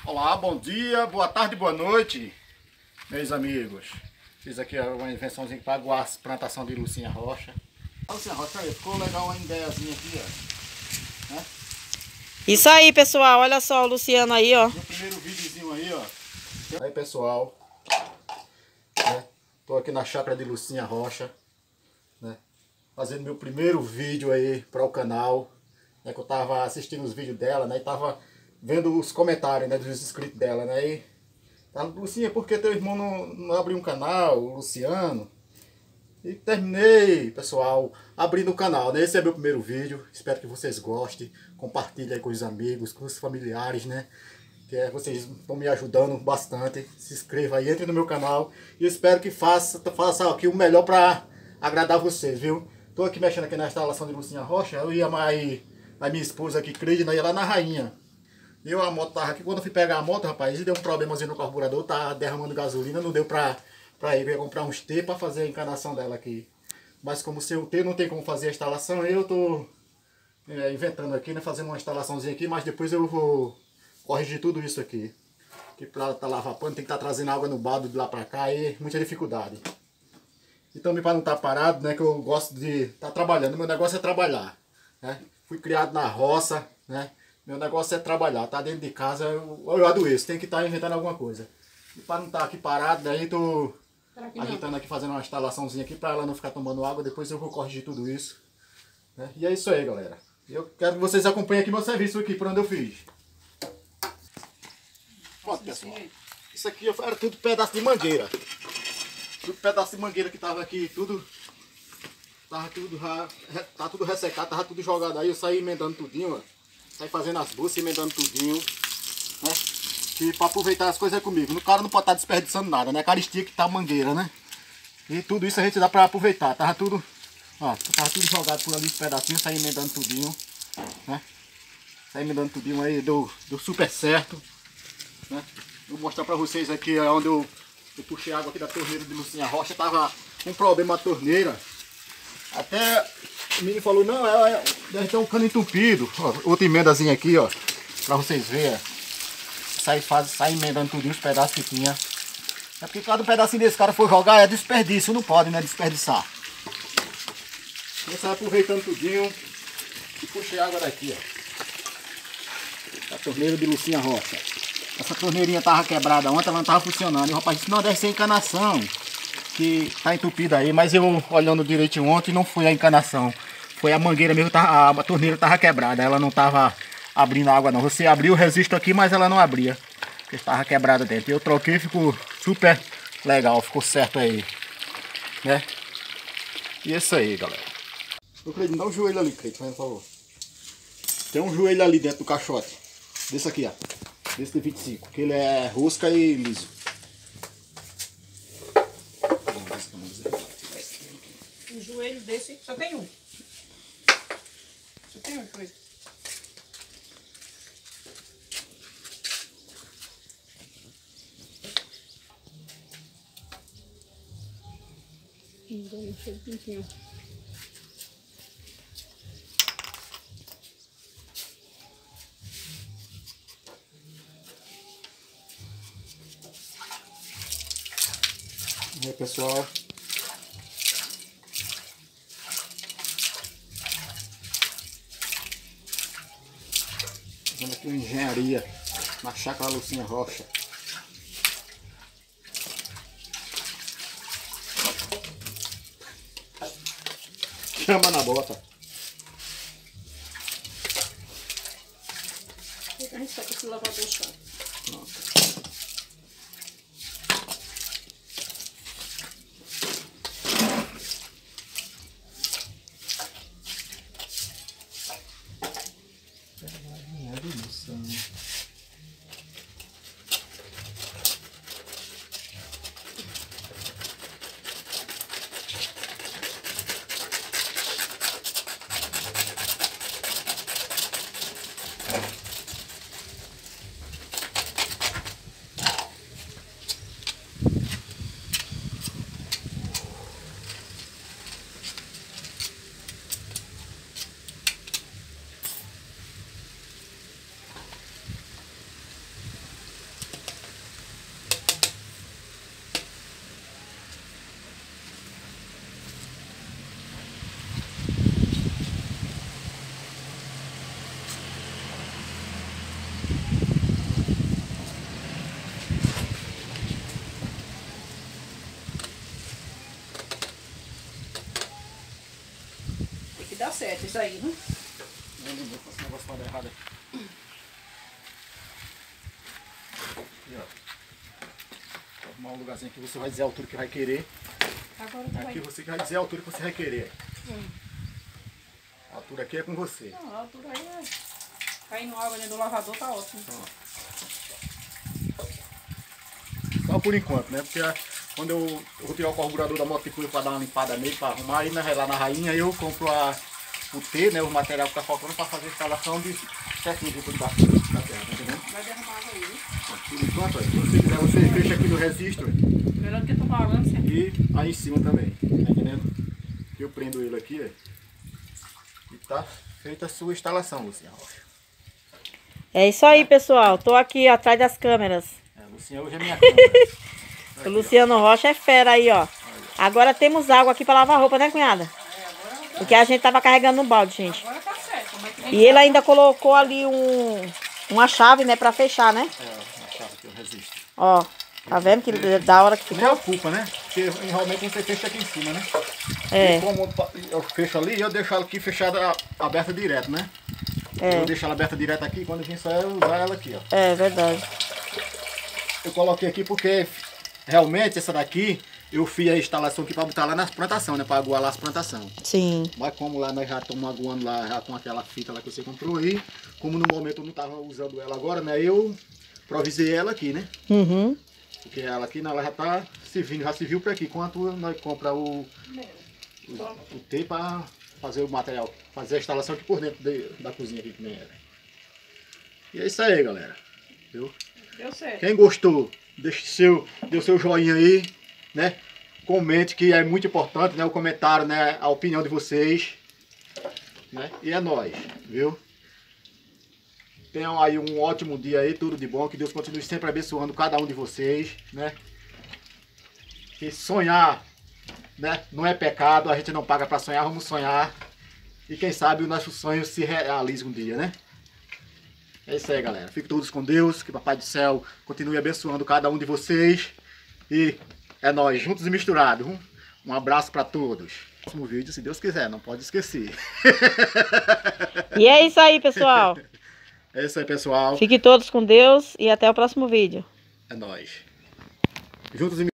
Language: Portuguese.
Olá, bom dia, boa tarde, boa noite, meus amigos. Fiz aqui uma invençãozinha para aguar a plantação de Lucinha Rocha. A Lucinha Rocha aí, ficou legal uma ideiazinha aqui, ó. Né? Isso aí, pessoal, olha só o Luciano aí, ó. No primeiro videozinho aí, ó. Aí, pessoal, né? Tô aqui na chácara de Lucinha Rocha, né? Fazendo meu primeiro vídeo aí para o canal, né? Que eu tava assistindo os vídeos dela, né? E tava vendo os comentários, né, dos inscritos dela, né? E tava, Lucinha, por que teu irmão não abriu um canal, o Luciano? E terminei, pessoal, abrindo o canal, né? Esse é meu primeiro vídeo, espero que vocês gostem. Compartilhem aí com os amigos, com os familiares, né? Que vocês estão me ajudando bastante. Se inscreva aí, entre no meu canal. E espero que faça aqui o melhor para agradar vocês, viu? Tô aqui mexendo aqui na instalação de Lucinha Rocha. Eu ia mais a minha esposa aqui, Cleide, ia lá na Rainha. A moto tava aqui, quando eu fui pegar a moto, rapaz, deu um problemazinho no carburador, tá derramando gasolina, não deu pra ir. Eu ia comprar uns T pra fazer a encanação dela aqui. Mas como se o T não tem como fazer a instalação, eu tô inventando aqui, né, fazendo uma instalaçãozinha aqui, mas depois eu vou corrigir tudo isso aqui. Que pra lavar pano tem que estar trazendo água no balde de lá pra cá, e muita dificuldade. E também para não estar parado, né, que eu gosto de estar trabalhando, meu negócio é trabalhar, né? Fui criado na roça, né? Meu negócio é trabalhar, tá dentro de casa, eu adoeço, tem que estar inventando alguma coisa. E para não estar aqui parado, daí tô agitando aqui, fazendo uma instalaçãozinha aqui para ela não ficar tomando água, depois eu vou corrigir tudo isso. Né? E é isso aí, galera. Eu quero que vocês acompanhem aqui meu serviço aqui, por onde eu fiz. Pronto, pessoal. Isso aqui era tudo pedaço de mangueira. Tudo pedaço de mangueira que tava aqui, tudo... Tá tudo ressecado, tava tudo jogado aí, eu saí emendando tudinho, ó. Sai fazendo as buças, emendando tudinho, né? E para aproveitar as coisas comigo. O cara não pode estar desperdiçando nada, né? Caristia que tá a mangueira, né? E tudo isso a gente dá para aproveitar. Tava tudo, ó, tava tudo jogado por ali, os pedacinhos, saí emendando tudinho, né? Saí emendando tudinho aí, deu super certo, né? Vou mostrar para vocês aqui onde eu puxei água aqui da torneira de Lucinha Rocha. Tava com um problema a torneira. Até o menino falou, não, deve ter um cano entupido. Ó, outra emendazinha aqui, ó, pra vocês verem. Sai emendando tudinho os pedaços que tinha. É porque cada pedacinho desse cara for jogar é desperdício, não pode, né, desperdiçar. Eu saio aproveitando tudinho e puxei água daqui, ó. A torneira de Lucinha Rocha. Essa torneirinha tava quebrada ontem, ela não tava funcionando. E o rapaz disse, não, deve ser encanação que tá entupida aí, mas eu olhando direitinho ontem não foi a encanação, foi a mangueira mesmo, a torneira tava quebrada, ela não tava abrindo água não. Você abriu o resisto aqui, mas ela não abria, porque estava quebrada dentro. E eu troquei, ficou super legal, ficou certo aí, né? E é isso aí, galera. Ô Cleiton, dá um joelho ali, Cleiton, por favor. Tem um joelho ali dentro do caixote, desse aqui, ó, desse de 25, que ele é rosca e liso. Um joelho desse, só tem um. Só tem um joelho. E aí, pessoal, fazendo aqui uma engenharia na chácara Lucinha Rocha. Chama na bota. A gente só precisa lavar o chão. dá certo isso aí, né? Eu não vou fazer esse negócio para dar errado aqui. Aqui, ó. Vou arrumar um lugarzinho que você vai dizer a altura que vai querer. Agora tu Aqui vai... você vai dizer a altura que você vai querer. A altura aqui é com você. Não, a altura aí é... Caindo água dentro do lavador tá ótimo. Só por enquanto, né? Porque quando eu vou tirar o carburador da moto para dar uma limpada nele, para arrumar, aí lá na rainha eu compro o T, né? O material que tá faltando para fazer a instalação de certinho de tudo da terra, tá entendendo? Vai derramar água aí, né? Por enquanto, ó, se você quiser, você fecha aqui no registro. Melhor do que tu falando, você... E aí em cima também, tá entendendo? Eu prendo ele aqui, ó. E tá feita a sua instalação, Luciana Rocha. É isso aí, pessoal. Tô aqui ó, atrás das câmeras. Luciana hoje é minha câmera. O Luciano Rocha é fera aí, ó. Agora temos água aqui pra lavar roupa, né, cunhada? Porque a gente tava carregando no balde, gente. Agora tá certo. Mas E ele ainda colocou ali uma chave, né, pra fechar, né? Uma chave que eu resisto. Ó, tá vendo que da hora que Nem ficou? ocupa, né? Porque realmente você fecha aqui em cima, né? É. E como eu fecho ali, eu deixo ela aqui fechada, aberta direto, né? É. Eu deixo ela aberta direto aqui, quando eu vim só eu usar ela aqui, ó. É verdade. Eu coloquei aqui porque realmente essa daqui eu fiz a instalação aqui para botar lá nas plantações, né? Para aguar lá as plantações. Sim. Mas como lá nós já estamos aguando lá já com aquela fita lá que você comprou aí, como no momento eu não estava usando ela agora, né? Eu provisei ela aqui, né? Uhum. Porque ela aqui, ela já está servindo, já se viu para aqui. Quanto nós compramos o T para fazer o material, fazer a instalação aqui por dentro da cozinha aqui que nem era. E é isso aí, galera. Viu? deu certo. Quem gostou, dê o seu joinha aí, né? Comente, que é muito importante, né? O comentário, né? A opinião de vocês, né? E é nóis, viu? Tenham aí um ótimo dia aí, tudo de bom. Que Deus continue sempre abençoando cada um de vocês, né? Que sonhar, né? Não é pecado, a gente não paga para sonhar, vamos sonhar. E quem sabe o nosso sonho se realize um dia, né? É isso aí, galera. Fiquem todos com Deus, que Papai do Céu continue abençoando cada um de vocês. E é nóis, juntos e misturados. Um abraço para todos. Próximo vídeo, se Deus quiser, não pode esquecer. E é isso aí, pessoal. É isso aí, pessoal. Fiquem todos com Deus e até o próximo vídeo. É nóis. Juntos e